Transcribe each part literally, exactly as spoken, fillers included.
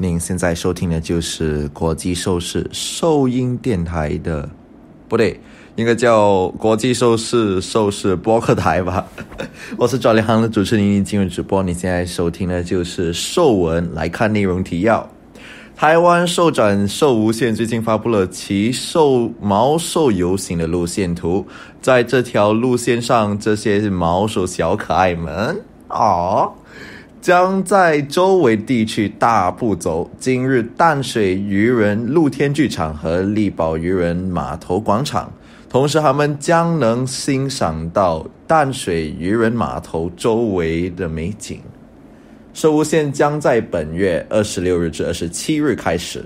您现在收听的就是国际兽事兽音电台的，不对，应该叫国际兽事兽事播客台吧。我是转联行的主持人，您进入直播。你现在收听的就是兽文，来看内容提要。台湾兽展兽无限最近发布了其兽毛兽游行的路线图，在这条路线上，这些毛兽小可爱们哦，将在周围地区大步走。今日淡水渔人露天剧场和力宝渔人码头广场，同时他们将能欣赏到淡水渔人码头周围的美景。兽无限将在本月二十六日至二十七日开始。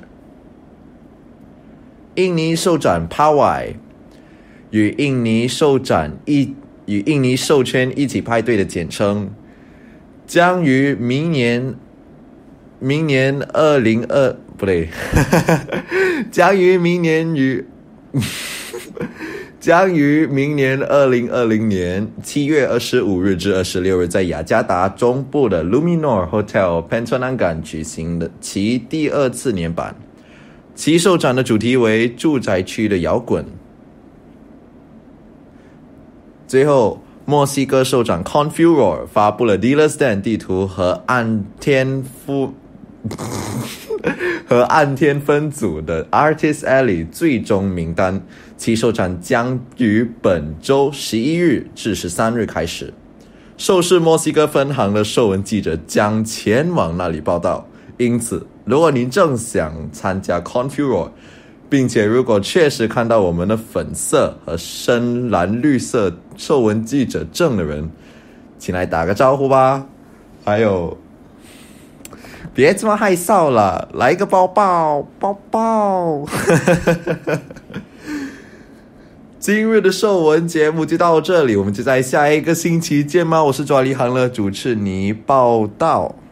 印尼兽展 Pawai 与印尼兽展一与印尼兽圈一起派对的简称，将于明年明年二零二不对，将于明年于将于明年二零二零年七月二十五日至二十六日在雅加达中部的 Luminor Hotel Pantanangan 举行的其第二次年版。其兽展的主题为住宅区的摇滚。最后，墨西哥兽展 Confuror 发布了 Dealer's Den 地图和岸天夫和岸天分组的 Artist Alley 最终名单。其兽展将于本周十一日至十三日开始。兽事墨西哥分行的兽文记者将前往那里报道，因此如果您正想参加 Confuror， 并且如果确实看到我们的粉色和深蓝绿色兽文记者证的人，请来打个招呼吧。还有，别这么害臊了，来一个抱抱抱抱。今日的兽文节目就到这里，我们就在下一个星期见吗？我是抓离行的主持尼报道。